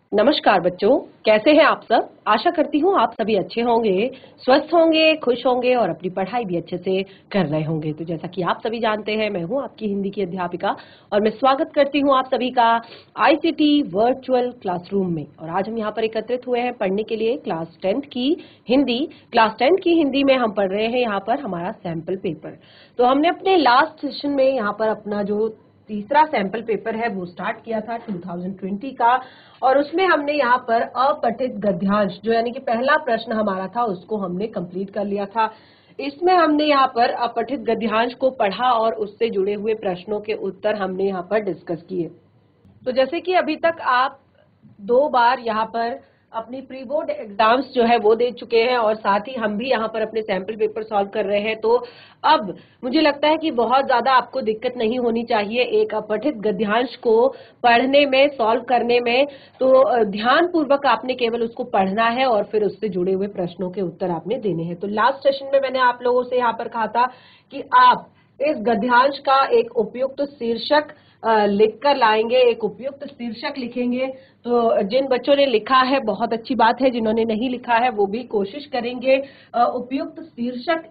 नमस्कार बच्चों, कैसे हैं आप सब। आशा करती हूँ आप सभी अच्छे होंगे, स्वस्थ होंगे, खुश होंगे और अपनी पढ़ाई भी अच्छे से कर रहे होंगे। तो जैसा कि आप सभी जानते हैं, मैं हूँ आपकी हिंदी की अध्यापिका और मैं स्वागत करती हूँ आप सभी का आईसीटी वर्चुअल क्लासरूम में। और आज हम यहाँ पर एकत्रित हुए हैं पढ़ने के लिए क्लास 10th की हिंदी। क्लास 10th की हिंदी में हम पढ़ रहे हैं यहाँ पर हमारा सैंपल पेपर। तो हमने अपने लास्ट सेशन में यहाँ पर अपना जो तीसरा सैंपल पेपर है वो स्टार्ट किया था 2020 का, और उसमें हमने यहाँ पर अपठित गद्यांश जो यानी कि पहला प्रश्न हमारा था उसको हमने कंप्लीट कर लिया था। इसमें हमने यहाँ पर अपठित गद्यांश को पढ़ा और उससे जुड़े हुए प्रश्नों के उत्तर हमने यहाँ पर डिस्कस किए। तो जैसे कि अभी तक आप 2 बार यहाँ पर अपनी प्री बोर्ड एग्जाम्स जो है वो दे चुके हैं और साथ ही हम भी यहाँ पर अपने सैंपल पेपर सॉल्व कर रहे हैं। तो अब मुझे लगता है कि बहुत ज्यादा आपको दिक्कत नहीं होनी चाहिए एक अपठित गद्यांश को पढ़ने में, सॉल्व करने में। तो ध्यान पूर्वक आपने केवल उसको पढ़ना है और फिर उससे जुड़े हुए प्रश्नों के उत्तर आपने देने हैं। तो लास्ट सेशन में मैंने आप लोगों से यहाँ पर कहा था कि आप इस गद्यांश का एक उपयुक्त शीर्षक लिख कर लाएंगे, एक उपयुक्त शीर्षक लिखेंगे। तो जिन बच्चों ने लिखा है बहुत अच्छी बात है, जिन्होंने नहीं लिखा है वो भी कोशिश करेंगे उपयुक्त शीर्षक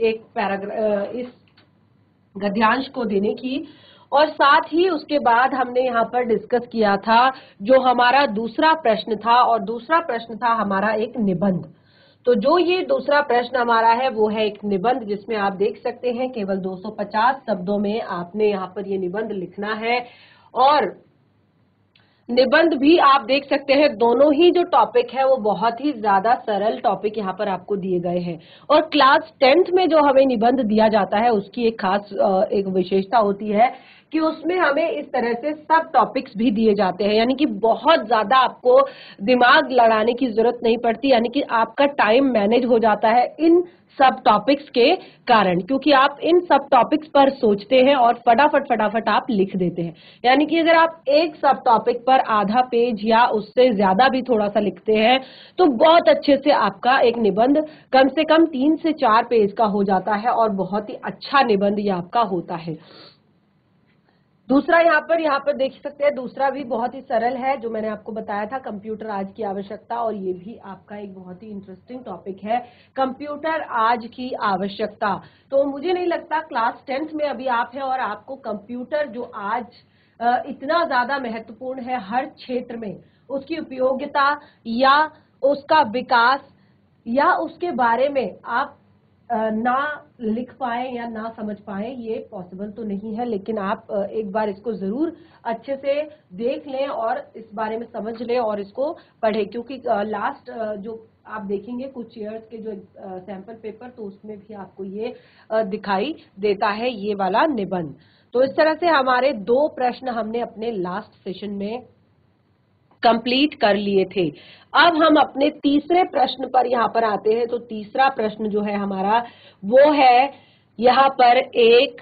इस गद्यांश को देने की। और साथ ही उसके बाद हमने यहाँ पर डिस्कस किया था जो हमारा दूसरा प्रश्न था, और दूसरा प्रश्न था हमारा एक निबंध। तो जो ये दूसरा प्रश्न हमारा है वो है एक निबंध, जिसमें आप देख सकते हैं केवल 250 शब्दों में आपने यहाँ पर ये निबंध लिखना है। और निबंध भी आप देख सकते हैं दोनों ही जो टॉपिक है वो बहुत ही ज्यादा सरल टॉपिक यहाँ पर आपको दिए गए हैं। और क्लास 10th में जो हमें निबंध दिया जाता है उसकी एक खास एक विशेषता होती है कि उसमें हमें इस तरह से सब टॉपिक्स भी दिए जाते हैं, यानी कि बहुत ज्यादा आपको दिमाग लड़ाने की जरूरत नहीं पड़ती, यानी कि आपका टाइम मैनेज हो जाता है इन सब टॉपिक्स के कारण, क्योंकि आप इन सब टॉपिक्स पर सोचते हैं और फटाफट फटाफट आप लिख देते हैं। यानी कि अगर आप एक सब टॉपिक पर आधा पेज या उससे ज्यादा भी थोड़ा सा लिखते हैं तो बहुत अच्छे से आपका एक निबंध कम से कम 3 से 4 पेज का हो जाता है और बहुत ही अच्छा निबंध ये आपका होता है। दूसरा यहाँ पर देख सकते हैं, दूसरा भी बहुत ही सरल है जो मैंने आपको बताया था, कंप्यूटर आज की आवश्यकता। और ये भी आपका एक बहुत ही इंटरेस्टिंग टॉपिक है, कंप्यूटर आज की आवश्यकता। तो मुझे नहीं लगता क्लास 10th में अभी आप हैं और आपको कंप्यूटर जो आज इतना ज्यादा महत्वपूर्ण है हर क्षेत्र में, उसकी उपयोगिता या उसका विकास या उसके बारे में आप ना लिख पाए या ना समझ पाए, ये पॉसिबल तो नहीं है। लेकिन आप एक बार इसको जरूर अच्छे से देख लें और इस बारे में समझ लें और इसको पढ़ें, क्योंकि लास्ट जो आप देखेंगे कुछ ईयर्स के जो सैंपल पेपर, तो उसमें भी आपको ये दिखाई देता है ये वाला निबंध। तो इस तरह से हमारे 2 प्रश्न हमने अपने लास्ट सेशन में कंप्लीट कर लिए थे। अब हम अपने तीसरे प्रश्न पर यहाँ पर आते हैं। तो तीसरा प्रश्न जो है हमारा वो है यहाँ पर एक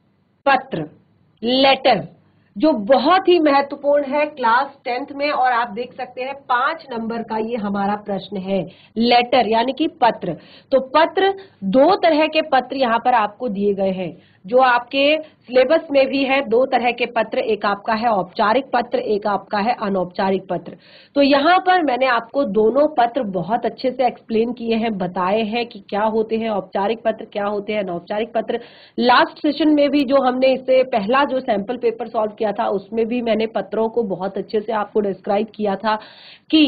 पत्र, लेटर, जो बहुत ही महत्वपूर्ण है क्लास 10th में। और आप देख सकते हैं 5 नंबर का ये हमारा प्रश्न है, लेटर यानी कि पत्र। तो पत्र, 2 तरह के पत्र यहाँ पर आपको दिए गए हैं जो आपके सिलेबस में भी है। 2 तरह के पत्र, एक आपका है औपचारिक पत्र, एक आपका है अनौपचारिक पत्र। तो यहाँ पर मैंने आपको दोनों पत्र बहुत अच्छे से एक्सप्लेन किए हैं, बताए हैं कि क्या होते हैं औपचारिक पत्र, क्या होते हैं अनौपचारिक पत्र। लास्ट सेशन में भी जो हमने इससे पहला जो सैंपल पेपर सॉल्व किया था उसमें भी मैंने पत्रों को बहुत अच्छे से आपको डिस्क्राइब किया था कि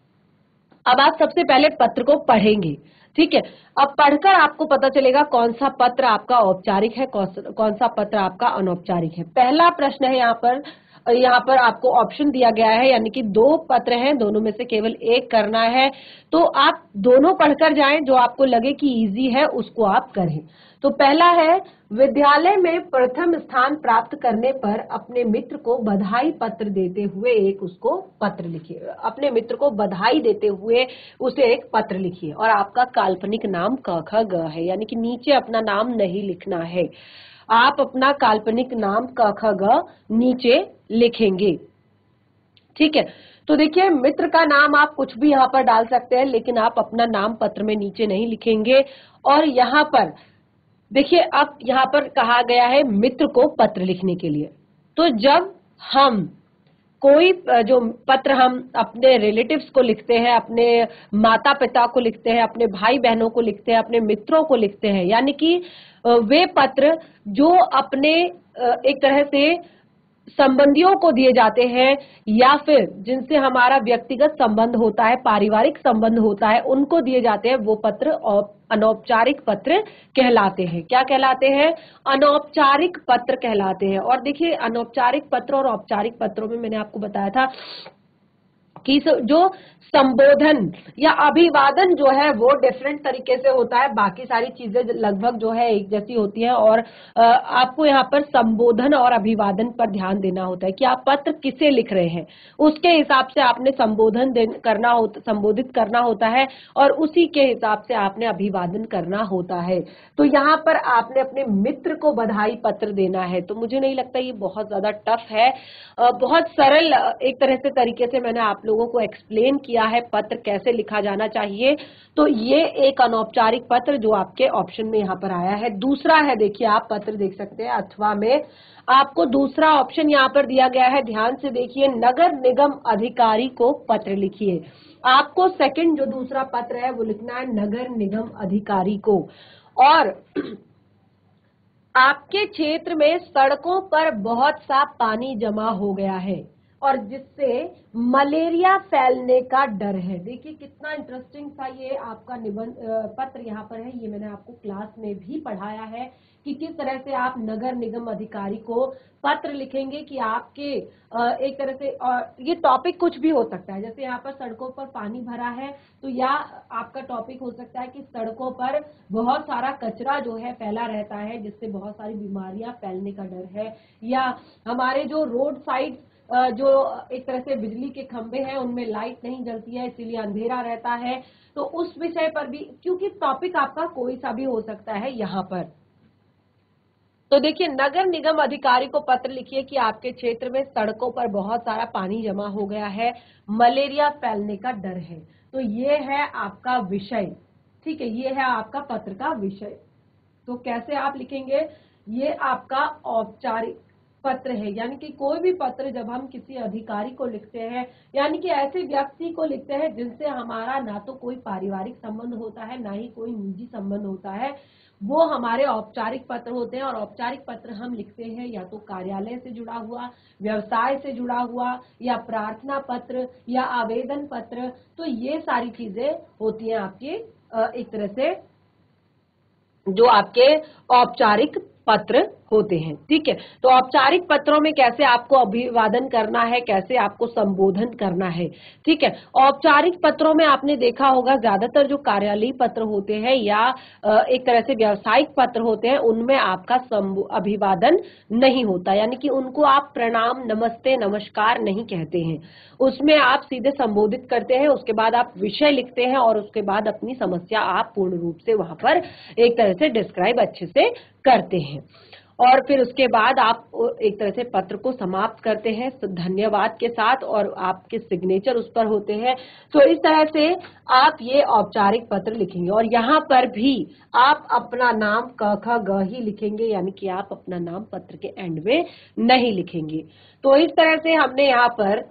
अब आप सबसे पहले पत्र को पढ़ेंगे, ठीक है। अब पढ़कर आपको पता चलेगा कौन सा पत्र आपका औपचारिक है, कौन सा पत्र आपका अनौपचारिक है। पहला प्रश्न है यहाँ पर आपको ऑप्शन दिया गया है, यानी कि 2 पत्र हैं, दोनों में से केवल एक करना है। तो आप दोनों पढ़कर जाएं, जो आपको लगे कि इजी है उसको आप करें। तो पहला है, विद्यालय में प्रथम स्थान प्राप्त करने पर अपने मित्र को बधाई पत्र देते हुए एक उसको पत्र लिखिए। अपने मित्र को बधाई देते हुए उसे एक पत्र लिखिए और आपका काल्पनिक नाम क ख ग है, यानी कि नीचे अपना नाम नहीं लिखना है। आप अपना काल्पनिक नाम क ख ग नीचे लिखेंगे, ठीक है। तो देखिए, मित्र का नाम आप कुछ भी यहाँ पर डाल सकते हैं, लेकिन आप अपना नाम पत्र में नीचे नहीं लिखेंगे। और यहाँ पर देखिए, अब यहाँ पर कहा गया है मित्र को पत्र लिखने के लिए। तो जब हम कोई जो पत्र हम अपने रिलेटिव्स को लिखते हैं, अपने माता पिता को लिखते हैं, अपने भाई बहनों को लिखते हैं, अपने मित्रों को लिखते हैं, यानी कि वे पत्र जो अपने एक तरह से संबंधियों को दिए जाते हैं या फिर जिनसे हमारा व्यक्तिगत संबंध होता है, पारिवारिक संबंध होता है, उनको दिए जाते हैं, वो पत्र अनौपचारिक पत्र कहलाते हैं। क्या कहलाते हैं? अनौपचारिक पत्र कहलाते हैं। और देखिए, अनौपचारिक पत्र और औपचारिक पत्रों में मैंने आपको बताया था कि जो संबोधन या अभिवादन जो है वो डिफरेंट तरीके से होता है, बाकी सारी चीजें लगभग जो है एक जैसी होती हैं। और आपको यहाँ पर संबोधन और अभिवादन पर ध्यान देना होता है कि आप पत्र किसे लिख रहे हैं, उसके हिसाब से आपने संबोधित करना होता है और उसी के हिसाब से आपने अभिवादन करना होता है। तो यहाँ पर आपने अपने मित्र को बधाई पत्र देना है। तो मुझे नहीं लगता ये बहुत ज्यादा टफ है, बहुत सरल एक तरह से तरीके से मैंने आप लोगों को एक्सप्लेन किया है पत्र कैसे लिखा जाना चाहिए। तो ये एक अनौपचारिक पत्र जो आपके ऑप्शन में यहाँ पर आया है। दूसरा है, देखिए आप पत्र देख सकते हैं अथवा में, आपको दूसरा ऑप्शन यहाँ पर दिया गया है, ध्यान से देखिए, नगर निगम अधिकारी को पत्र लिखिए। आपको सेकंड जो दूसरा पत्र है वो लिखना है नगर निगम अधिकारी को। और आपके क्षेत्र में सड़कों पर बहुत सा पानी जमा हो गया है और जिससे मलेरिया फैलने का डर है। देखिए कितना इंटरेस्टिंग सा ये आपका निबंध पत्र यहाँ पर है। ये मैंने आपको क्लास में भी पढ़ाया है कि किस तरह से आप नगर निगम अधिकारी को पत्र लिखेंगे कि आपके एक तरह से, और ये टॉपिक कुछ भी हो सकता है, जैसे यहाँ पर सड़कों पर पानी भरा है तो या आपका टॉपिक हो सकता है कि सड़कों पर बहुत सारा कचरा जो है फैला रहता है जिससे बहुत सारी बीमारियां फैलने का डर है, या हमारे जो रोड साइड जो एक तरह से बिजली के खंभे हैं उनमें लाइट नहीं जलती है इसीलिए अंधेरा रहता है। तो उस विषय पर भी, क्योंकि टॉपिक आपका कोई सा भी हो सकता है यहाँ पर। तो देखिए, नगर निगम अधिकारी को पत्र लिखिए कि आपके क्षेत्र में सड़कों पर बहुत सारा पानी जमा हो गया है, मलेरिया फैलने का डर है। तो ये है आपका विषय, ठीक है, ये है आपका पत्र का विषय। तो कैसे आप लिखेंगे? ये आपका औपचारिक पत्र है, यानी कि कोई भी पत्र जब हम किसी अधिकारी को लिखते हैं, यानी कि ऐसे व्यक्ति को लिखते हैं जिनसे हमारा ना तो कोई पारिवारिक संबंध होता है ना ही कोई निजी संबंध होता है, वो हमारे औपचारिक पत्र होते हैं। और औपचारिक पत्र हम लिखते हैं या तो कार्यालय से जुड़ा हुआ, व्यवसाय से जुड़ा हुआ, या प्रार्थना पत्र या आवेदन पत्र। तो ये सारी चीजें होती हैं आपके एक तरह से जो आपके औपचारिक पत्र होते हैं, ठीक है। तो औपचारिक पत्रों में कैसे आपको अभिवादन करना है, कैसे आपको संबोधन करना है, ठीक है। औपचारिक पत्रों में आपने देखा होगा ज्यादातर जो कार्यालयीय पत्र होते हैं या एक तरह से व्यावसायिक पत्र होते हैं उनमें आपका अभिवादन नहीं होता, यानी कि उनको आप प्रणाम, नमस्ते, नमस्कार नहीं कहते हैं। उसमें आप सीधे संबोधित करते हैं, उसके बाद आप विषय लिखते हैं और उसके बाद अपनी समस्या आप पूर्ण रूप से वहां पर एक तरह से डिस्क्राइब अच्छे से करते हैं। और फिर उसके बाद आप एक तरह से पत्र को समाप्त करते हैं धन्यवाद के साथ और आपके सिग्नेचर उस पर होते हैं। तो इस तरह से आप ये औपचारिक पत्र लिखेंगे और यहाँ पर भी आप अपना नाम क ख ग ही लिखेंगे, यानी कि आप अपना नाम पत्र के एंड में नहीं लिखेंगे। तो इस तरह से हमने यहाँ पर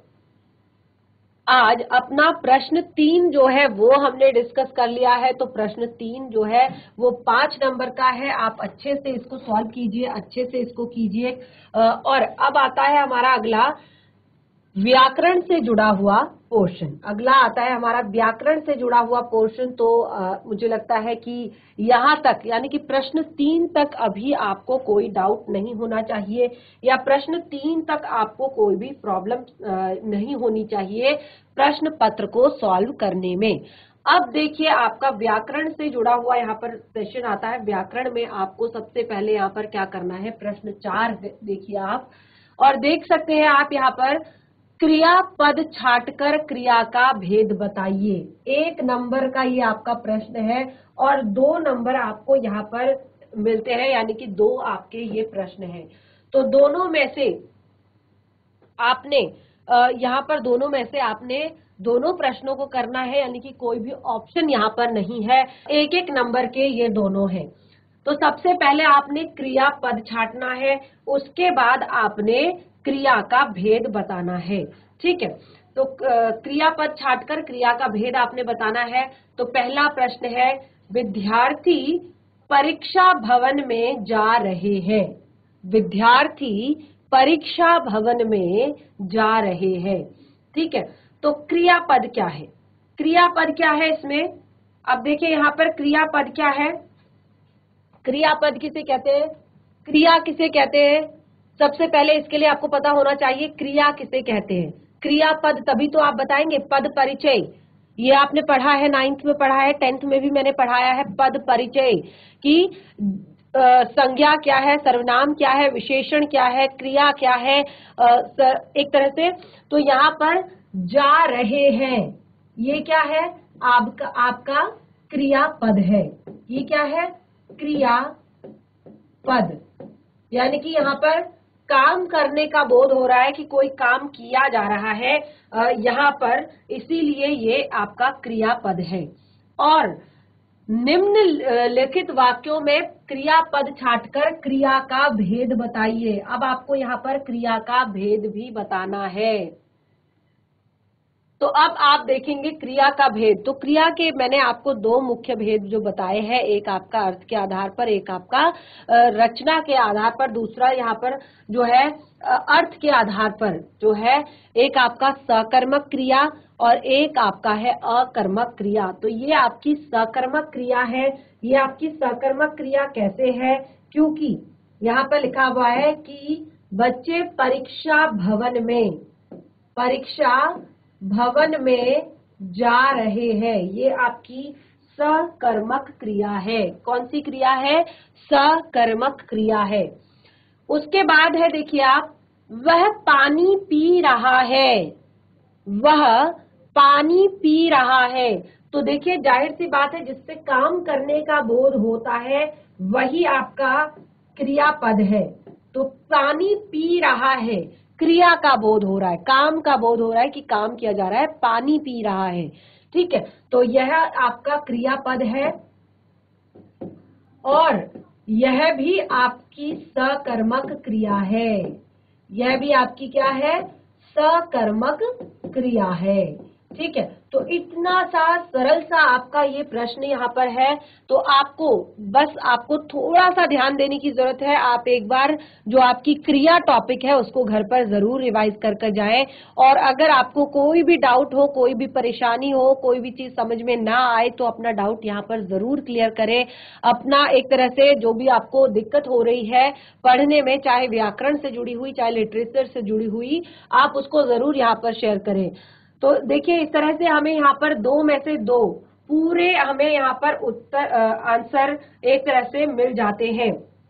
आज अपना प्रश्न 3 जो है वो हमने डिस्कस कर लिया है। तो प्रश्न 3 जो है वो 5 नंबर का है, आप अच्छे से इसको सॉल्व कीजिए, अच्छे से इसको कीजिए। और अब आता है हमारा अगला व्याकरण से जुड़ा हुआ पोर्शन। अगला आता है हमारा व्याकरण से जुड़ा हुआ पोर्शन। तो मुझे लगता है कि यहाँ तक, यानी कि प्रश्न 3 तक अभी आपको कोई डाउट नहीं होना चाहिए, या प्रश्न 3 तक आपको कोई भी प्रॉब्लम नहीं होनी चाहिए प्रश्न पत्र को सॉल्व करने में। अब देखिए, आपका व्याकरण से जुड़ा हुआ यहाँ पर सेशन आता है। व्याकरण में आपको सबसे पहले यहाँ पर क्या करना है, प्रश्न 4 देखिए आप, और देख सकते हैं आप यहाँ पर क्रियापद छाटकर क्रिया का भेद बताइए। 1 नंबर का ये आपका प्रश्न है और 2 नंबर आपको यहाँ पर मिलते हैं, यानी कि 2 आपके ये प्रश्न हैं। तो दोनों में से आपने यहाँ पर दोनों में से आपने दोनों प्रश्नों को करना है, यानी कि कोई भी ऑप्शन यहाँ पर नहीं है, 1-1 नंबर के ये दोनों हैं। तो सबसे पहले आपने क्रियापद छाटना है, उसके बाद आपने क्रिया का भेद बताना है। ठीक है, तो क्रियापद छांटकर क्रिया का भेद आपने बताना है। तो पहला प्रश्न है, विद्यार्थी परीक्षा भवन में जा रहे हैं। विद्यार्थी परीक्षा भवन में जा रहे हैं। ठीक है, तो क्रियापद क्या है? क्रियापद क्या है इसमें? अब देखिए यहाँ पर क्रियापद क्या है? क्रियापद किसे कहते हैं? क्रिया किसे कहते हैं? सबसे पहले इसके लिए आपको पता होना चाहिए क्रिया किसे कहते हैं। क्रियापद तभी तो आप बताएंगे। पद परिचय, ये आपने पढ़ा है, 9th में पढ़ा है, 10th में भी मैंने पढ़ाया है। पद परिचय की संज्ञा क्या है, सर्वनाम क्या है, विशेषण क्या है, क्रिया क्या है, एक तरह से। तो यहाँ पर जा रहे हैं, ये क्या है? आपका क्रियापद है। ये क्या है? क्रियापद। यानी कि यहाँ पर काम करने का बोध हो रहा है कि कोई काम किया जा रहा है यहाँ पर, इसीलिए ये आपका क्रियापद है। और निम्नलिखित वाक्यों में क्रियापद छांटकर क्रिया का भेद बताइए। अब आपको यहाँ पर क्रिया का भेद भी बताना है। तो अब आप देखेंगे क्रिया का भेद। तो क्रिया के मैंने आपको दो मुख्य भेद जो बताए हैं, एक आपका अर्थ के आधार पर, एक आपका रचना के आधार पर, दूसरा यहाँ पर जो है अर्थ के आधार पर जो है, एक आपका सकर्मक क्रिया और एक आपका है अकर्मक क्रिया। तो ये आपकी सकर्मक क्रिया है। ये आपकी सकर्मक क्रिया कैसे है? क्योंकि यहाँ पर लिखा हुआ है कि बच्चे परीक्षा भवन में जा रहे हैं। ये आपकी सकर्मक क्रिया है। कौन सी क्रिया है? सकर्मक क्रिया है। उसके बाद है, देखिए आप, वह पानी पी रहा है। वह पानी पी रहा है। तो देखिए जाहिर सी बात है, जिससे काम करने का बोध होता है वही आपका क्रियापद है। तो पानी पी रहा है, क्रिया का बोध हो रहा है, काम का बोध हो रहा है कि काम किया जा रहा है, पानी पी रहा है। ठीक है, तो यह आपका क्रियापद है और यह भी आपकी सकर्मक क्रिया है। यह भी आपकी क्या है? सकर्मक क्रिया है। ठीक है, तो इतना सा सरल सा आपका ये प्रश्न यहाँ पर है। तो आपको थोड़ा सा ध्यान देने की जरूरत है। आप एक बार जो आपकी क्रिया टॉपिक है उसको घर पर जरूर रिवाइज कर जाएं। और अगर आपको कोई भी डाउट हो, कोई भी परेशानी हो, कोई भी चीज समझ में ना आए, तो अपना डाउट यहाँ पर जरूर क्लियर करें। अपना एक तरह से जो भी आपको दिक्कत हो रही है पढ़ने में, चाहे व्याकरण से जुड़ी हुई, चाहे लिटरेचर से जुड़ी हुई, आप उसको जरूर यहाँ पर शेयर करें। तो देखिए इस तरह से हमें यहाँ पर 2 में से 2 पूरे हमें यहाँ पर आंसर एक तरह से मिल जाते हैं।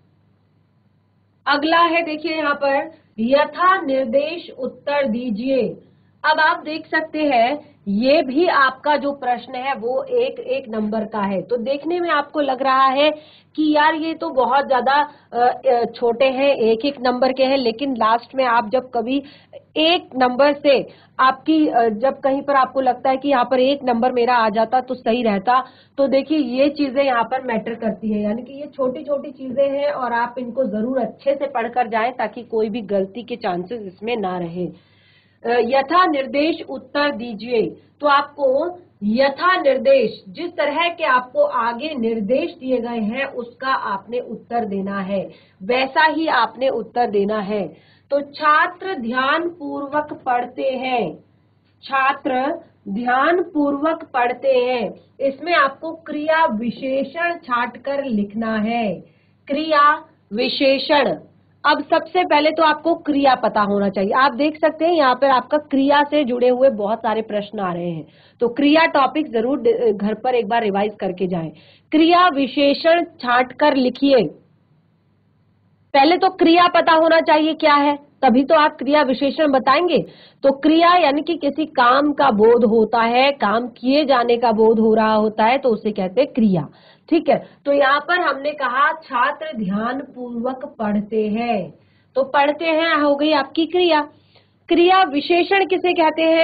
अगला है, देखिए यहाँ पर, यथा निर्देश उत्तर दीजिए। अब आप देख सकते हैं ये भी आपका जो प्रश्न है वो एक नंबर का है। तो देखने में आपको लग रहा है कि यार ये तो बहुत ज्यादा छोटे हैं, एक नंबर के हैं, लेकिन लास्ट में आप जब कभी एक नंबर से आपकी जब कहीं पर आपको लगता है कि यहाँ पर 1 नंबर मेरा आ जाता तो सही रहता, तो देखिए ये चीजें यहाँ पर मैटर करती है। यानी कि ये छोटी छोटी चीजें हैं और आप इनको जरूर अच्छे से पढ़कर जाएं ताकि कोई भी गलती के चांसेस इसमें ना रहे। यथा निर्देश उत्तर दीजिए। तो आपको यथा निर्देश, जिस तरह के आपको आगे निर्देश दिए गए हैं उसका आपने उत्तर देना है, वैसा ही आपने उत्तर देना है। तो छात्र ध्यान पूर्वक पढ़ते हैं। छात्र ध्यान पूर्वक पढ़ते हैं, इसमें आपको क्रिया विशेषण छांटकर लिखना है। क्रिया विशेषण। अब सबसे पहले तो आपको क्रिया पता होना चाहिए। आप देख सकते हैं यहाँ पर आपका क्रिया से जुड़े हुए बहुत सारे प्रश्न आ रहे हैं। तो क्रिया टॉपिक जरूर घर पर एक बार रिवाइज करके जाएं। क्रिया विशेषण छांटकर लिखिए। पहले तो क्रिया पता होना चाहिए क्या है, तभी तो आप क्रिया विशेषण बताएंगे। तो क्रिया यानी कि किसी काम का बोध होता है, काम किए जाने का बोध हो रहा होता है, तो उसे कहते हैं क्रिया। ठीक है, तो यहाँ पर हमने कहा छात्र ध्यान पूर्वक पढ़ते हैं, तो पढ़ते हैं हो गई आपकी क्रिया। क्रिया विशेषण किसे कहते हैं?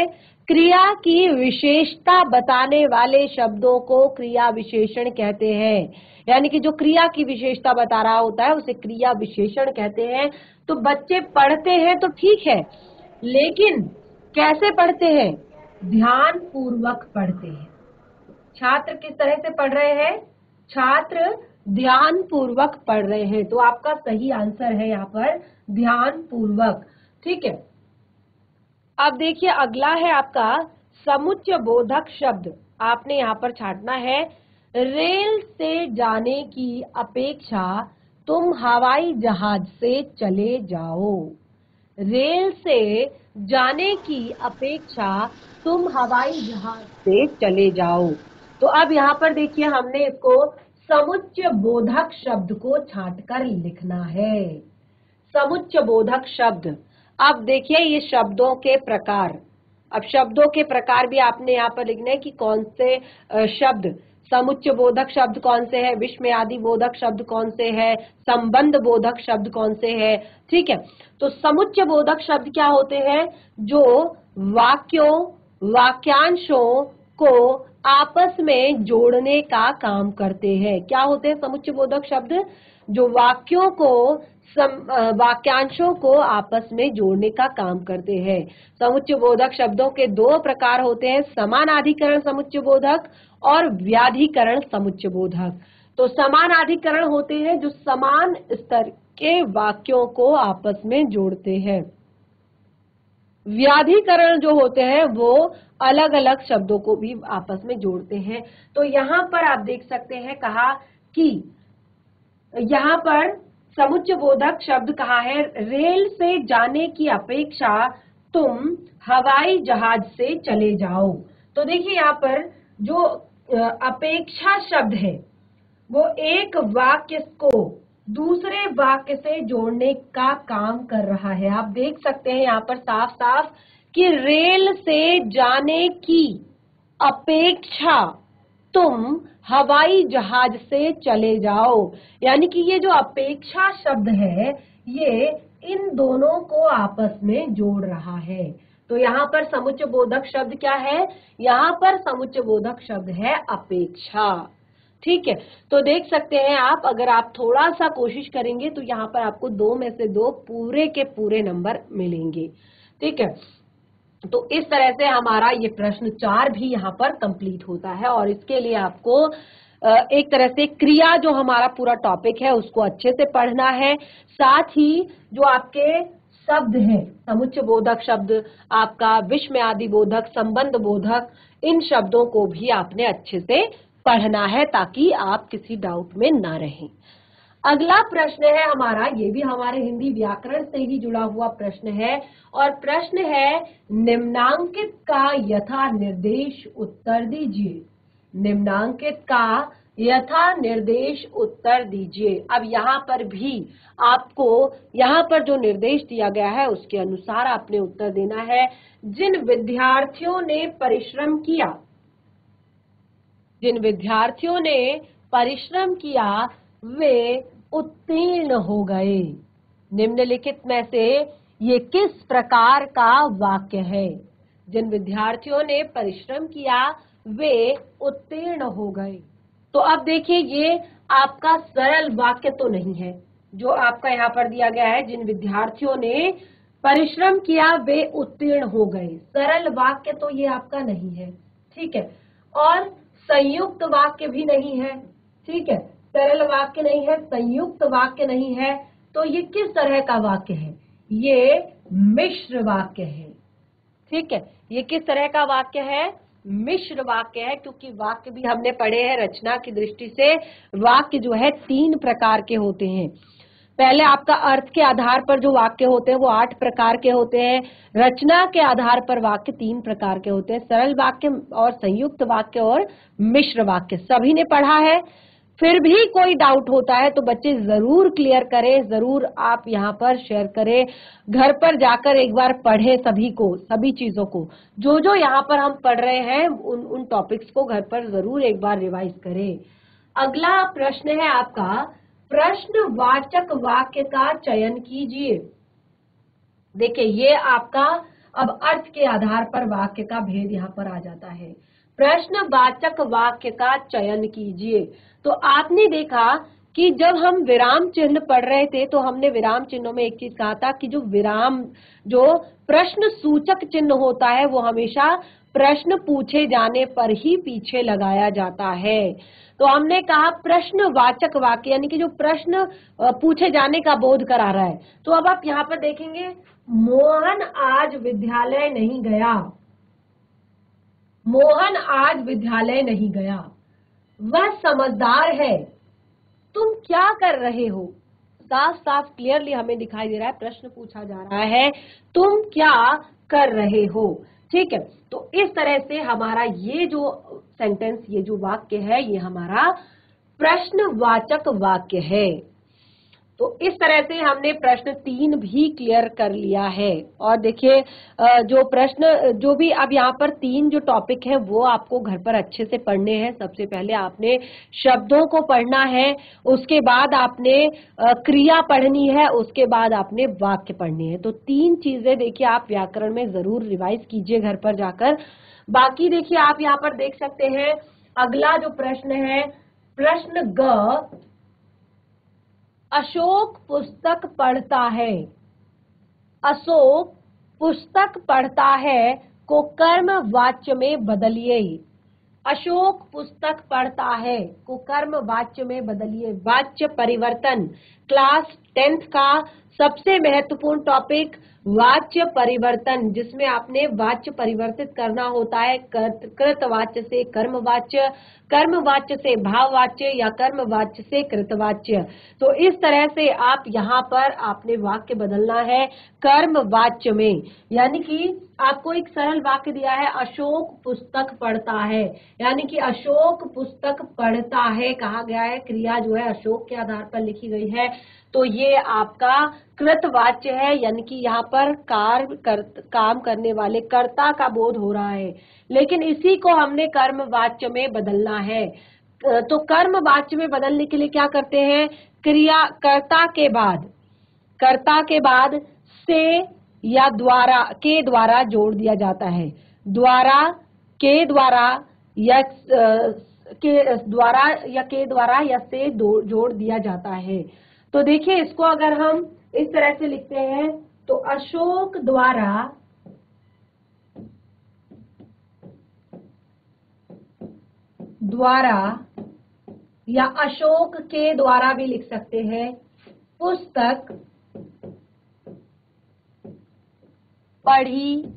क्रिया की विशेषता बताने वाले शब्दों को क्रिया विशेषण कहते हैं। यानी कि जो क्रिया की विशेषता बता रहा होता है उसे क्रिया विशेषण कहते हैं। तो बच्चे पढ़ते हैं तो ठीक है, लेकिन कैसे पढ़ते हैं? ध्यान पूर्वक पढ़ते हैं। छात्र किस तरह से पढ़ रहे हैं? छात्र ध्यान पूर्वक पढ़ रहे हैं। तो आपका सही आंसर है यहाँ पर ध्यान पूर्वक। ठीक है, अब देखिए अगला है आपका समुच्चय बोधक शब्द। आपने यहाँ पर छांटना है, रेल से जाने की अपेक्षा तुम हवाई जहाज से चले जाओ। रेल से जाने की अपेक्षा तुम हवाई जहाज से चले जाओ। तो अब यहाँ पर देखिए हमने इसको समुच्चय बोधक शब्द को छांटकर लिखना है। समुच्चय बोधक शब्द। अब देखिए ये शब्दों के प्रकार। अब शब्दों के प्रकार भी आपने यहाँ पर लिखना है कि कौन से शब्द समुच्चय बोधक शब्द कौन से है, विस्मयादि बोधक शब्द कौन से है, संबंध बोधक शब्द कौन से है। ठीक है, तो समुच्चय बोधक शब्द क्या होते हैं? जो वाक्यों वाक्यांशों को आपस में जोड़ने का काम करते हैं। क्या होते हैं समुच्चय बोधक शब्द? जो वाक्यों को वाक्यांशों को आपस में जोड़ने का काम करते हैं। समुच्चय बोधक शब्दों के दो प्रकार होते हैं, समानाधिकरण समुच्चय बोधक और व्याधिकरण समुच्चय बोधक। तो समानाधिकरण होते हैं जो समान स्तर के वाक्यों को आपस में जोड़ते हैं। व्याधिकरण जो होते हैं वो अलग अलग शब्दों को भी आपस में जोड़ते हैं। तो यहाँ पर आप देख सकते हैं कहा कि यहाँ पर समुच्चय बोधक शब्द कहा है, रेल से जाने की अपेक्षा तुम हवाई जहाज से चले जाओ। तो देखिए यहाँ पर जो अपेक्षा शब्द है वो एक वाक्य को दूसरे वाक्य से जोड़ने का काम कर रहा है। आप देख सकते हैं यहाँ पर साफ साफ कि रेल से जाने की अपेक्षा तुम हवाई जहाज से चले जाओ। यानी कि ये जो अपेक्षा शब्द है ये इन दोनों को आपस में जोड़ रहा है। तो यहाँ पर समुच्चय बोधक शब्द क्या है? यहाँ पर समुच्चय बोधक शब्द है अपेक्षा। ठीक है, तो देख सकते हैं आप, अगर आप थोड़ा सा कोशिश करेंगे तो यहाँ पर आपको 2 में से 2 पूरे के पूरे नंबर मिलेंगे। ठीक है, तो इस तरह से हमारा ये प्रश्न 4 भी यहाँ पर कंप्लीट होता है। और इसके लिए आपको एक तरह से क्रिया जो हमारा पूरा टॉपिक है उसको अच्छे से पढ़ना है। साथ ही जो आपके शब्द हैं, समुच्चय बोधक शब्द, आपका विस्मयादि बोधक, संबंध बोधक, इन शब्दों को भी आपने अच्छे से पढ़ना है ताकि आप किसी डाउट में ना रहें। अगला प्रश्न है हमारा, ये भी हमारे हिंदी व्याकरण से ही जुड़ा हुआ प्रश्न है और प्रश्न है निम्नांकित का यथा निर्देश उत्तर दीजिए। निम्नांकित का यथा निर्देश उत्तर दीजिए। अब यहाँ पर भी आपको यहाँ पर जो निर्देश दिया गया है उसके अनुसार आपने उत्तर देना है। जिन विद्यार्थियों ने परिश्रम किया, जिन विद्यार्थियों ने परिश्रम किया वे उत्तीर्ण हो गए। निम्नलिखित में से ये किस प्रकार का वाक्य है? जिन विद्यार्थियों ने परिश्रम किया वे उत्तीर्ण हो गए। तो अब देखिए ये आपका सरल वाक्य तो नहीं है जो आपका यहाँ पर दिया गया है, जिन विद्यार्थियों ने परिश्रम किया वे उत्तीर्ण हो गए। सरल वाक्य तो ये आपका नहीं है। ठीक है, और संयुक्त वाक्य भी नहीं है। ठीक है, सरल वाक्य नहीं है, संयुक्त वाक्य नहीं है, तो ये किस तरह का वाक्य है? ये मिश्र वाक्य है। ठीक है, ये किस तरह का वाक्य है? मिश्र वाक्य है, क्योंकि वाक्य भी हमने पढ़े हैं रचना की दृष्टि से। वाक्य जो है 3 प्रकार के होते हैं। पहले आपका अर्थ के आधार पर जो वाक्य होते हैं वो 8 प्रकार के होते हैं। रचना के आधार पर वाक्य 3 प्रकार के होते हैं, सरल वाक्य और संयुक्त वाक्य और मिश्र वाक्य। सभी ने पढ़ा है। फिर भी कोई डाउट होता है तो बच्चे जरूर क्लियर करें, जरूर आप यहाँ पर शेयर करें। घर पर जाकर एक बार पढ़ें सभी को, सभी चीजों को, जो जो यहाँ पर हम पढ़ रहे हैं उन टॉपिक्स को घर पर जरूर एक बार रिवाइज करें। अगला प्रश्न है आपका, प्रश्नवाचक वाक्य का चयन कीजिए। देखिए ये आपका अब अर्थ के आधार पर वाक्य का भेद यहाँ पर आ जाता है। प्रश्नवाचक वाक्य का चयन कीजिए। तो आपने देखा कि जब हम विराम चिन्ह पढ़ रहे थे तो हमने विराम चिन्हों में एक चीज कहा था कि जो प्रश्न सूचक चिन्ह होता है वो हमेशा प्रश्न पूछे जाने पर ही पीछे लगाया जाता है। तो हमने कहा प्रश्नवाचक वाक्य यानी कि जो प्रश्न पूछे जाने का बोध करा रहा है। तो अब आप यहाँ पर देखेंगे, मोहन आज विद्यालय नहीं गया। मोहन आज विद्यालय नहीं गया। वह समझदार है। तुम क्या कर रहे हो? साफ साफ क्लियरली हमें दिखाई दे रहा है, प्रश्न पूछा जा रहा है, तुम क्या कर रहे हो। ठीक है, तो इस तरह से हमारा ये जो सेंटेंस, ये जो वाक्य है, ये हमारा प्रश्नवाचक वाक्य है। तो इस तरह से हमने प्रश्न 3 भी क्लियर कर लिया है। और देखिए जो प्रश्न जो भी अब यहाँ पर 3 जो टॉपिक है वो आपको घर पर अच्छे से पढ़ने हैं। सबसे पहले आपने शब्दों को पढ़ना है, उसके बाद आपने क्रिया पढ़नी है, उसके बाद आपने वाक्य पढ़नी है। तो 3 चीजें देखिए आप व्याकरण में जरूर रिवाइज कीजिए घर पर जाकर। बाकी देखिए आप यहाँ पर देख सकते हैं, अगला जो प्रश्न है, प्रश्न ग, अशोक पुस्तक पढ़ता है। अशोक पुस्तक पढ़ता है को कर्म वाच्य में बदलिए। अशोक पुस्तक पढ़ता है को कर्म वाच्य में बदलिए। वाच्य परिवर्तन, क्लास 10th का सबसे महत्वपूर्ण टॉपिक वाच्य परिवर्तन, जिसमें आपने वाच्य परिवर्तित करना होता है कृतवाच्य से कर्मवाच्य, कर्मवाच्य से भाववाच्य या कर्मवाच्य से कृतवाच्य। तो इस तरह से आप यहाँ पर आपने वाक्य बदलना है कर्मवाच्य में। यानी कि आपको एक सरल वाक्य दिया है, अशोक पुस्तक पढ़ता है, यानी कि अशोक पुस्तक पढ़ता है कहा गया है, क्रिया जो है अशोक के आधार पर लिखी गई है। तो ये आपका कृतवाच्य है, यानी कि यहाँ पर काम करने वाले कर्ता का बोध हो रहा है, लेकिन इसी को हमने कर्मवाच्य में बदलना है। तो कर्मवाच्य में बदलने के लिए क्या करते हैं, क्रिया कर्ता के बाद से या द्वारा के द्वारा जोड़ दिया जाता है। द्वारा, के द्वारा या के द्वारा या से जोड़ दिया जाता है। तो देखिए इसको अगर हम इस तरह से लिखते हैं तो अशोक द्वारा या अशोक के द्वारा भी लिख सकते हैं, पुस्तक पढ़ी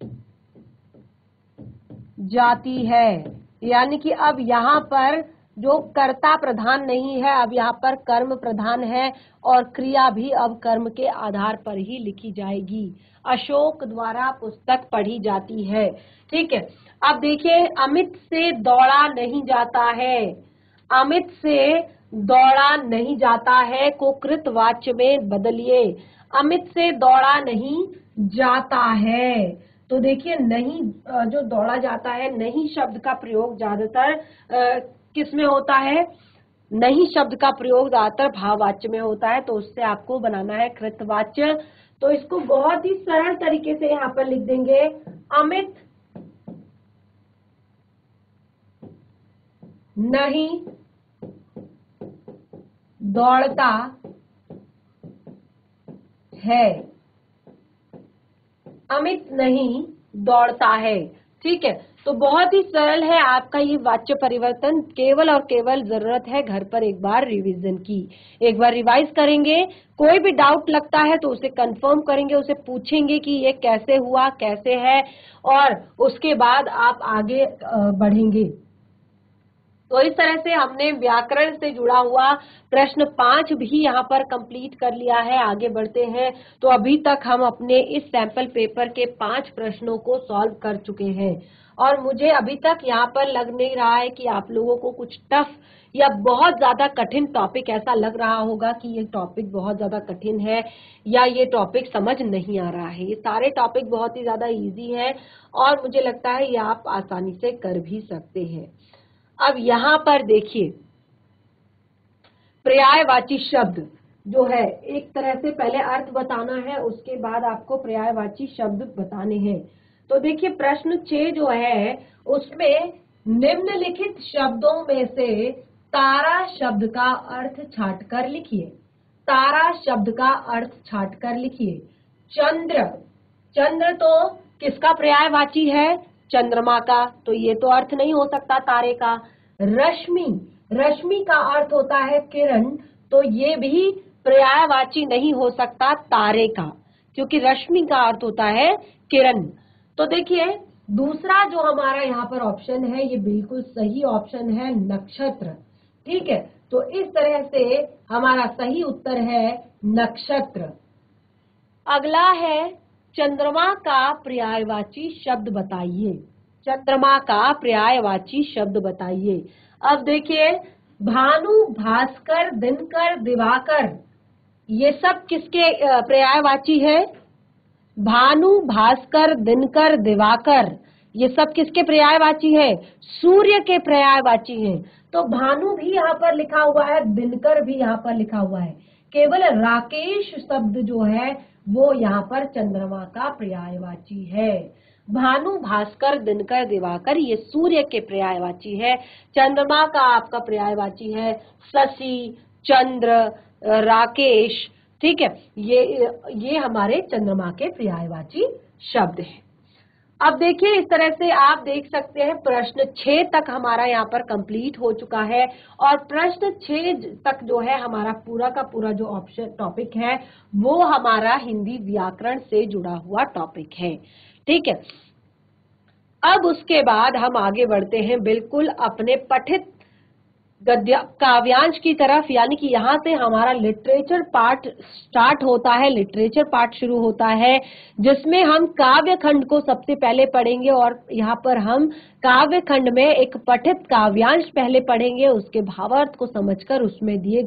जाती है। यानी कि अब यहाँ पर जो कर्ता प्रधान नहीं है, अब यहाँ पर कर्म प्रधान है और क्रिया भी अब कर्म के आधार पर ही लिखी जाएगी। अशोक द्वारा पुस्तक पढ़ी जाती है। ठीक है, अब देखिए अमित से दौड़ा नहीं जाता है। अमित से दौड़ा नहीं जाता है को कृतवाच्य में बदलिए। अमित से दौड़ा नहीं जाता है। तो देखिए नहीं जो दौड़ा जाता है, नहीं शब्द का प्रयोग ज्यादातर किसमें होता है, नहीं शब्द का प्रयोग ज्यादातर भाववाच्य में होता है, तो उससे आपको बनाना है कृतवाच्य। तो इसको बहुत ही सरल तरीके से यहाँ पर लिख देंगे, अमित नहीं दौड़ता है। अमित नहीं दौड़ता है। ठीक है, तो बहुत ही सरल है आपका ये वाच्य परिवर्तन। केवल और केवल जरूरत है घर पर एक बार रिवीजन की, एक बार रिवाइज करेंगे। कोई भी डाउट लगता है तो उसे कंफर्म करेंगे, उसे पूछेंगे कि ये कैसे हुआ, कैसे है, और उसके बाद आप आगे बढ़ेंगे। तो इस तरह से हमने व्याकरण से जुड़ा हुआ प्रश्न 5 भी यहाँ पर कंप्लीट कर लिया है। आगे बढ़ते हैं। तो अभी तक हम अपने इस सैंपल पेपर के 5 प्रश्नों को सॉल्व कर चुके हैं और मुझे अभी तक यहाँ पर लग नहीं रहा है कि आप लोगों को कुछ टफ या बहुत ज्यादा कठिन टॉपिक ऐसा लग रहा होगा कि ये टॉपिक बहुत ज्यादा कठिन है या ये टॉपिक समझ नहीं आ रहा है। ये सारे टॉपिक बहुत ही ज्यादा इजी है और मुझे लगता है ये आप आसानी से कर भी सकते हैं। अब यहाँ पर देखिए पर्यायवाची शब्द, जो है एक तरह से पहले अर्थ बताना है, उसके बाद आपको पर्यायवाची शब्द बताने हैं। तो देखिए प्रश्न 6 जो है उसमें निम्नलिखित शब्दों में से तारा शब्द का अर्थ छांट कर लिखिए। तारा शब्द का अर्थ छांट कर लिखिए। चंद्र, चंद्र तो किसका पर्यायवाची है? चंद्रमा का, तो ये तो अर्थ नहीं हो सकता तारे का। रश्मि, रश्मि का अर्थ होता है किरण, तो ये भी पर्यायवाची नहीं हो सकता तारे का, क्योंकि रश्मि का अर्थ होता है किरण। तो देखिए दूसरा जो हमारा यहाँ पर ऑप्शन है ये बिल्कुल सही ऑप्शन है, नक्षत्र। ठीक है, तो इस तरह से हमारा सही उत्तर है नक्षत्र। अगला है चंद्रमा का पर्यायवाची शब्द बताइए। चंद्रमा का पर्यायवाची शब्द बताइए। अब देखिए भानु, भास्कर, दिनकर, दिवाकर, ये सब किसके पर्यायवाची है? भानु, भास्कर, दिनकर, दिवाकर, ये सब किसके पर्यायवाची है? सूर्य के पर्यायवाची हैं। तो भानु भी यहाँ पर लिखा हुआ है, दिनकर भी यहाँ पर लिखा हुआ है, केवल राकेश शब्द जो है वो यहाँ पर चंद्रमा का पर्यायवाची है। भानु, भास्कर, दिनकर, दिवाकर ये सूर्य के पर्यायवाची है। चंद्रमा का आपका पर्यायवाची है शशि, चंद्र, राकेश। ठीक है, ये हमारे चंद्रमा के पर्यायवाची शब्द हैं। अब देखिए इस तरह से आप देख सकते हैं प्रश्न 6 तक हमारा यहाँ पर कंप्लीट हो चुका है, और प्रश्न 6 तक जो है हमारा पूरा का पूरा जो ऑप्शन टॉपिक है वो हमारा हिंदी व्याकरण से जुड़ा हुआ टॉपिक है। ठीक है, अब उसके बाद हम आगे बढ़ते हैं बिल्कुल अपने पठित गद्य काव्यांश की तरफ, यानी कि यहाँ से हमारा लिटरेचर पार्ट स्टार्ट होता है, लिटरेचर पार्ट शुरू होता है, जिसमें हम काव्य खंड को सबसे पहले पढ़ेंगे। और यहाँ पर हम काव्य खंड में एक पठित काव्यांश पहले पढ़ेंगे, उसके भावार्थ को समझकर उसमें दिए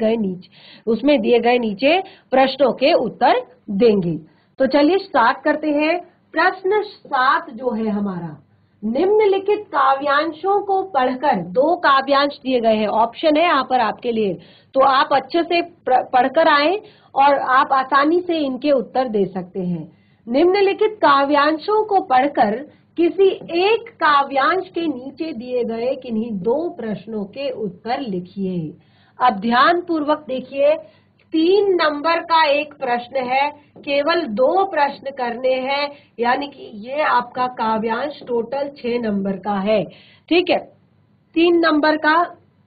गए नीचे प्रश्नों के उत्तर देंगे। तो चलिए स्टार्ट करते हैं। प्रश्न 7 जो है हमारा, निम्नलिखित काव्यांशों को पढ़कर, 2 काव्यांश दिए गए हैं, ऑप्शन है यहाँ पर आपके लिए, तो आप अच्छे से पढ़कर आए और आप आसानी से इनके उत्तर दे सकते हैं। निम्नलिखित काव्यांशों को पढ़कर किसी एक काव्यांश के नीचे दिए गए किन्हीं 2 प्रश्नों के उत्तर लिखिए। अब ध्यान पूर्वक देखिए, 3 नंबर का एक प्रश्न है, केवल 2 प्रश्न करने हैं, यानी कि ये आपका काव्यांश टोटल 6 नंबर का है। ठीक है, 3 नंबर का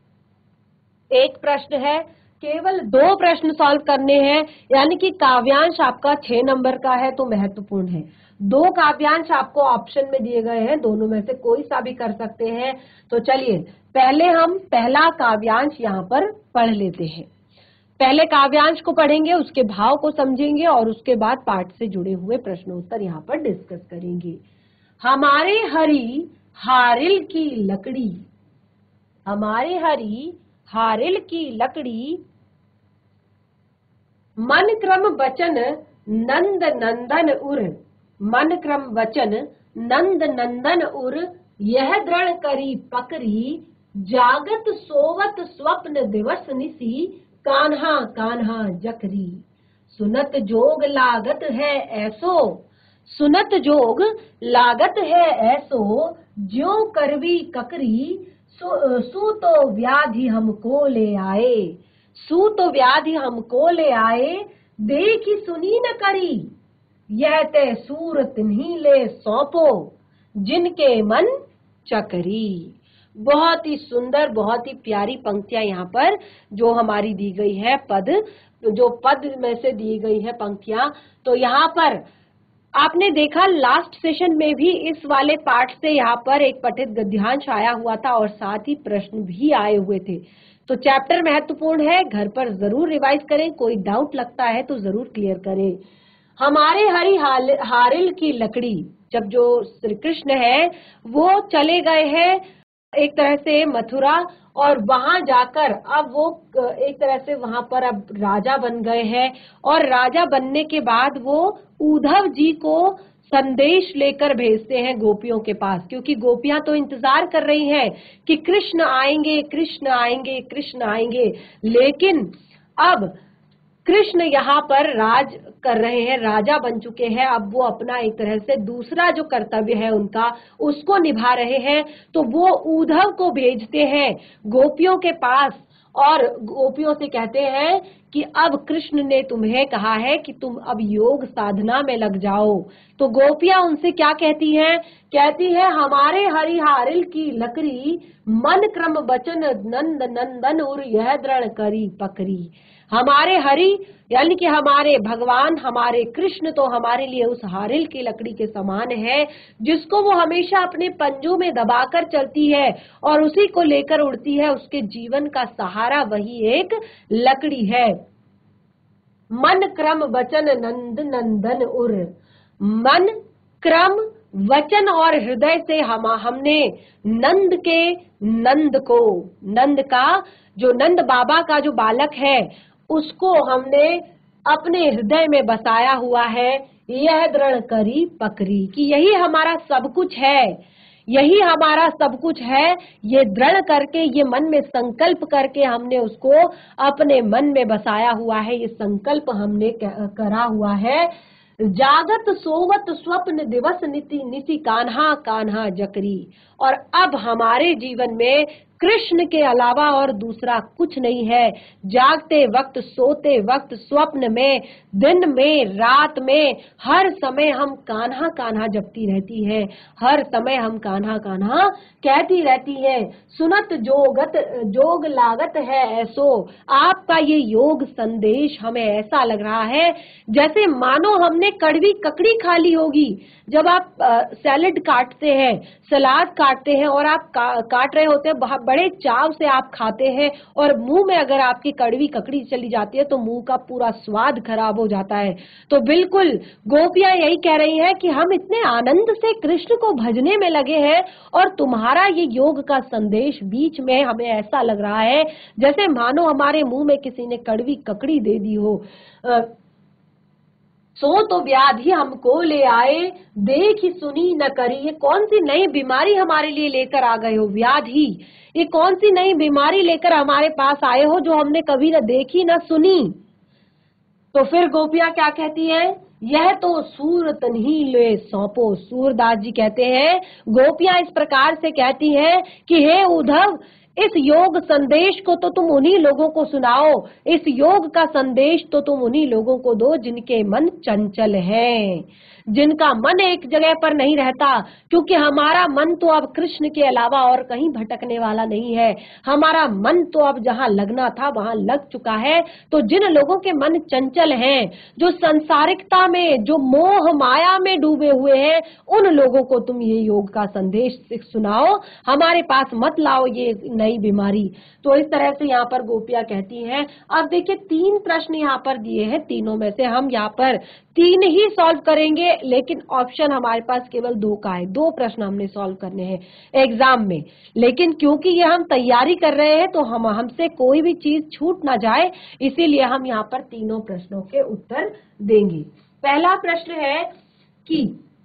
एक प्रश्न है, केवल 2 प्रश्न सॉल्व करने हैं, यानी कि काव्यांश आपका 6 नंबर का है, तो महत्वपूर्ण है। 2 काव्यांश आपको ऑप्शन में दिए गए हैं, दोनों में से कोई सा भी कर सकते हैं। तो चलिए पहले हम पहला काव्यांश यहाँ पर पढ़ लेते हैं। पहले काव्यांश को पढ़ेंगे, उसके भाव को समझेंगे और उसके बाद पाठ से जुड़े हुए प्रश्नोत्तर यहाँ पर डिस्कस करेंगे। हमारे हरी हारिल की लकड़ी, हमारे हरी हारिल की लकड़ी, मन क्रम वचन नंद नंदन उर, मन क्रम वचन नंद नंदन उर, यह दृढ़ करी पकड़ी, जागत सोवत स्वप्न दिवस निसी, कान्हा कान्हा जकरी। सुनत जोग लागत है ऐसो, सुनत जोग लागत है ऐसो, ज्यों करवी ककरी, सू तो व्याधि हमको ले आए, सू तो व्याधि हमको ले आए, देखी सुनी न करी, यह ते सूर तिन्हीं ले सौंपो, जिनके मन चकरी। बहुत ही सुंदर, बहुत ही प्यारी पंक्तियां यहाँ पर जो हमारी दी गई है, पद में से दी गई है पंक्तियां। तो यहाँ पर आपने देखा लास्ट सेशन में भी इस वाले पाठ से यहाँ पर एक पठित गद्यांश आया हुआ था और साथ ही प्रश्न भी आए हुए थे। तो चैप्टर महत्वपूर्ण है, घर पर जरूर रिवाइज करें, कोई डाउट लगता है तो जरूर क्लियर करें। हमारे हरी हारिल की लकड़ी, जब जो श्री कृष्ण है वो चले गए हैं एक तरह से मथुरा, और वहां जाकर अब वो एक तरह से वहां पर अब राजा बन गए हैं, और राजा बनने के बाद वो उद्धव जी को संदेश लेकर भेजते हैं गोपियों के पास, क्योंकि गोपियां तो इंतजार कर रही हैं कि कृष्ण आएंगे, कृष्ण आएंगे, कृष्ण आएंगे। लेकिन अब कृष्ण यहाँ पर राज कर रहे हैं, राजा बन चुके हैं। अब वो अपना एक तरह से दूसरा जो कर्तव्य है उनका, उसको निभा रहे हैं। तो वो उद्धव को भेजते हैं गोपियों के पास और गोपियों से कहते हैं कि अब कृष्ण ने तुम्हें कहा है कि तुम अब योग साधना में लग जाओ। तो गोपियां उनसे क्या कहती हैं? कहती है हमारे हरिहारिल की लकड़ी, मन क्रम वचन नंद नंदन उर यह दृढ़ करी पकड़ी। हमारे हरि यानी कि हमारे भगवान, हमारे कृष्ण तो हमारे लिए उस हारिल की लकड़ी के समान है, जिसको वो हमेशा अपने पंजों में दबाकर चलती है और उसी को लेकर उड़ती है। उसके जीवन का सहारा वही एक लकड़ी है। मन क्रम वचन नंद नंदन उर, मन क्रम वचन और हृदय से हमने नंद के, नंद को, नंद का जो नंद बाबा का जो बालक है उसको हमने अपने हृदय में बसाया हुआ है। यह दृढ़ करी पकड़ी कि यही हमारा सब कुछ है, यही हमारा सब कुछ है। ये दृढ़ करके, ये मन में संकल्प करके हमने उसको अपने मन में बसाया हुआ है, ये संकल्प हमने करा हुआ है। जागत सोवत स्वप्न दिवस निति निति कान्हा कान्हा जकरी। और अब हमारे जीवन में कृष्ण के अलावा और दूसरा कुछ नहीं है। जागते वक्त, सोते वक्त, स्वप्न में, दिन में, रात में, हर समय हम कान्हा कान्हा जपती रहती है, हर समय हम कान्हा कान्हा कहती रहती है। सुनत जोग लागत है ऐसो। आपका ये योग संदेश हमें ऐसा लग रहा है जैसे मानो हमने कड़वी ककड़ी खा ली होगी। जब आप सैलेड काटते हैं, सलाद काटते हैं और आप काट रहे होते हैं, बड़े चाव से आप खाते हैं और मुंह में अगर आपकी कड़वी ककड़ी चली जाती है तो मुंह का पूरा स्वाद खराब हो जाता है। तो बिल्कुल गोपियां यही कह रही हैं कि हम इतने आनंद से कृष्ण को भजने में लगे हैं और तुम्हारा ये योग का संदेश बीच में हमें ऐसा लग रहा है जैसे मानो हमारे मुंह में किसी ने कड़वी ककड़ी दे दी हो। सो तो व्याधि हमको ले आए, देखी सुनी न करी। ये कौन सी नई बीमारी हमारे लिए लेकर आ गए हो व्याधि? ये कौन सी नई बीमारी लेकर हमारे पास आए हो जो हमने कभी न देखी न सुनी? तो फिर गोपियां क्या कहती हैं? यह तो सूरत नहीं ले सौंपो। सूरदास जी कहते हैं, गोपियां इस प्रकार से कहती हैं कि हे उद्धव, इस योग संदेश को तो तुम उन्हीं लोगों को सुनाओ, इस योग का संदेश तो तुम उन्हीं लोगों को दो जिनके मन चंचल हैं, जिनका मन एक जगह पर नहीं रहता। क्योंकि हमारा मन तो अब कृष्ण के अलावा और कहीं भटकने वाला नहीं है। हमारा मन तो अब जहाँ लगना था वहां लग चुका है। तो जिन लोगों के मन चंचल हैं, जो संसारिकता में, जो मोह माया में डूबे हुए हैं, उन लोगों को तुम ये योग का संदेश सुनाओ, हमारे पास मत लाओ ये नई बीमारी। तो इस तरह से यहाँ पर गोपियां कहती हैं। अब देखिए 3 प्रश्न यहाँ पर दिए हैं, तीनों में से हम यहाँ पर 3 ही सॉल्व करेंगे, लेकिन ऑप्शन हमारे पास केवल 2 का है। 2 प्रश्न हमने सॉल्व करने हैं एग्जाम में, लेकिन क्योंकि ये हम तैयारी कर रहे हैं तो हमसे कोई भी चीज छूट ना जाए, इसीलिए हम यहाँ पर तीनों प्रश्नों के उत्तर देंगे। पहला प्रश्न है कि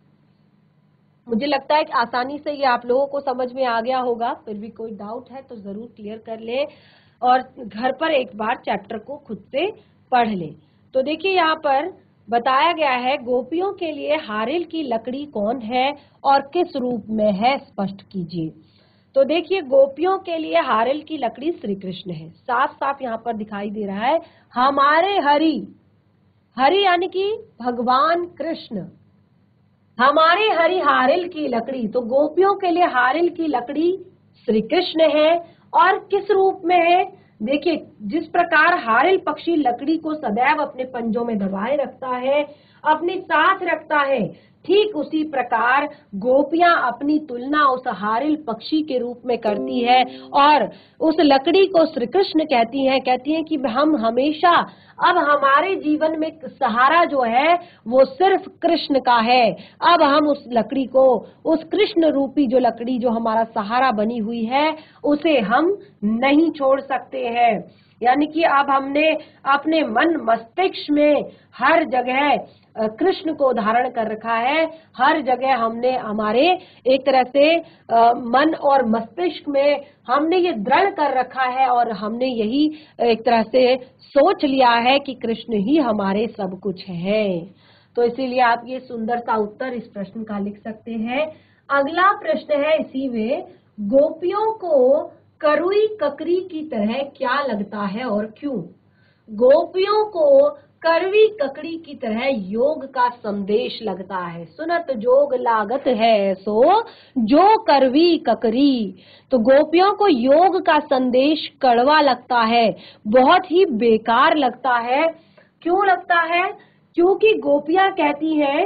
मुझे लगता है कि आसानी से ये आप लोगों को समझ में आ गया होगा, फिर भी कोई डाउट है तो जरूर क्लियर कर ले और घर पर एक बार चैप्टर को खुद से पढ़ ले। तो देखिए यहाँ पर बताया गया है, गोपियों के लिए हारिल की लकड़ी कौन है और किस रूप में है, स्पष्ट कीजिए। तो देखिए गोपियों के लिए हारिल की लकड़ी श्री कृष्ण है, साफ साफ यहाँ पर दिखाई दे रहा है। हमारे हरि, हरि यानी कि भगवान कृष्ण, हमारे हरि हारिल की लकड़ी। तो गोपियों के लिए हारिल की लकड़ी श्री कृष्ण है। और किस रूप में है? देखिए जिस प्रकार हारिल पक्षी लकड़ी को सदैव अपने पंजों में दबाए रखता है, अपने साथ रखता है, ठीक उसी प्रकार गोपियां अपनी तुलना उस हारिल पक्षी के रूप में करती है और उस लकड़ी को श्री कृष्ण कहती हैं कि हम हमेशा, अब हमारे जीवन में सहारा जो है वो सिर्फ कृष्ण का है। अब हम उस लकड़ी को, उस कृष्ण रूपी जो लकड़ी जो हमारा सहारा बनी हुई है, उसे हम नहीं छोड़ सकते हैं। यानी कि अब हमने अपने मन मस्तिष्क में हर जगह कृष्ण को धारण कर रखा है। हर जगह हमने हमारे एक तरह से मन और मस्तिष्क में हमने ये दृढ़ कर रखा है और हमने यही एक तरह से सोच लिया है कि कृष्ण ही हमारे सब कुछ है। तो इसीलिए आप ये सुंदर सा उत्तर इस प्रश्न का लिख सकते हैं। अगला प्रश्न है इसी में, गोपियों को करुई ककरी की तरह क्या लगता है और क्यों? गोपियों को कड़वी ककड़ी की तरह योग का संदेश लगता है। सुनत जोग लागत है सो जो करवी ककरी। तो गोपियों को योग का संदेश कड़वा लगता है, बहुत ही बेकार लगता है। क्यों लगता है? क्योंकि गोपियां कहती हैं,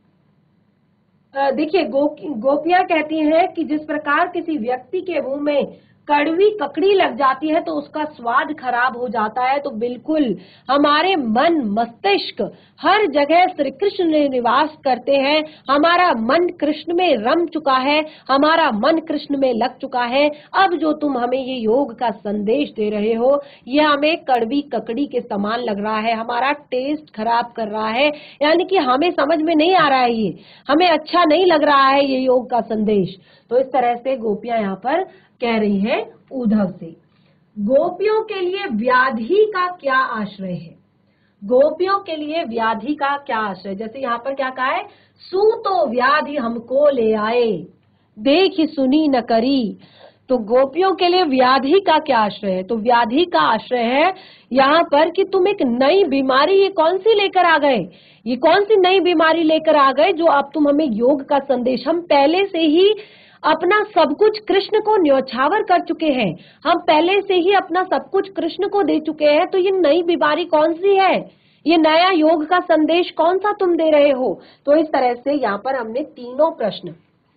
देखिए गोपियां कहती हैं कि जिस प्रकार किसी व्यक्ति के मुंह में कड़वी ककड़ी लग जाती है तो उसका स्वाद खराब हो जाता है। तो बिल्कुल हमारे मन मस्तिष्क हर जगह श्री कृष्ण में निवास करते हैं। हमारा मन कृष्ण में रम चुका है, हमारा मन कृष्ण में लग चुका है। अब जो तुम हमें ये योग का संदेश दे रहे हो, ये हमें कड़वी ककड़ी के समान लग रहा है, हमारा टेस्ट खराब कर रहा है। यानी कि हमें समझ में नहीं आ रहा है, ये हमें अच्छा नहीं लग रहा है ये योग का संदेश। तो इस तरह से गोपियां यहाँ पर कह रही हैं उद्धव से। गोपियों के लिए व्याधि का क्या आश्रय है? गोपियों के लिए व्याधि का क्या आश्रय? जैसे यहाँ पर क्या कहा है, सूतो व्याधि हमको ले आए, देखी सुनी न करी। तो गोपियों के लिए व्याधि का क्या आश्रय है? तो व्याधि का आश्रय है यहाँ पर कि तुम एक नई बीमारी, ये कौन सी लेकर आ गए? ये कौन सी नई बीमारी लेकर आ गए जो अब तुम हमें योग का संदेश? हम पहले से ही अपना सब कुछ कृष्ण को न्यौछावर कर चुके हैं, हम पहले से ही अपना सब कुछ कृष्ण को दे चुके हैं। तो ये नई बीमारी कौन सी है? ये नया योग का संदेश कौन सा तुम दे रहे हो? तो इस तरह से यहाँ पर हमने तीनों प्रश्न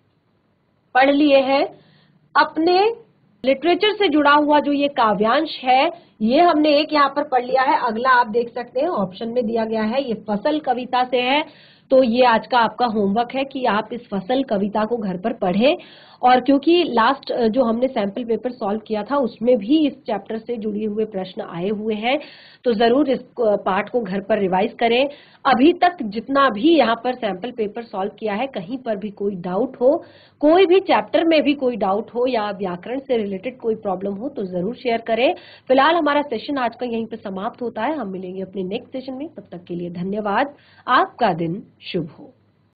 पढ़ लिए हैं। अपने लिटरेचर से जुड़ा हुआ जो ये काव्यांश है, ये हमने एक यहाँ पर पढ़ लिया है। अगला आप देख सकते हैं ऑप्शन में दिया गया है, ये फसल कविता से है। तो ये आज का आपका होमवर्क है कि आप इस फसल कविता को घर पर पढ़ें। और क्योंकि लास्ट जो हमने सैंपल पेपर सॉल्व किया था उसमें भी इस चैप्टर से जुड़े हुए प्रश्न आए हुए हैं, तो जरूर इस पार्ट को घर पर रिवाइज करें। अभी तक जितना भी यहाँ पर सैंपल पेपर सॉल्व किया है, कहीं पर भी कोई डाउट हो, कोई भी चैप्टर में भी कोई डाउट हो या व्याकरण से रिलेटेड कोई प्रॉब्लम हो तो जरूर शेयर करें। फिलहाल हमारा सेशन आज का यहीं पे समाप्त होता है। हम मिलेंगे अपने नेक्स्ट सेशन में, तब तक के लिए धन्यवाद। आपका दिन शुभ हो।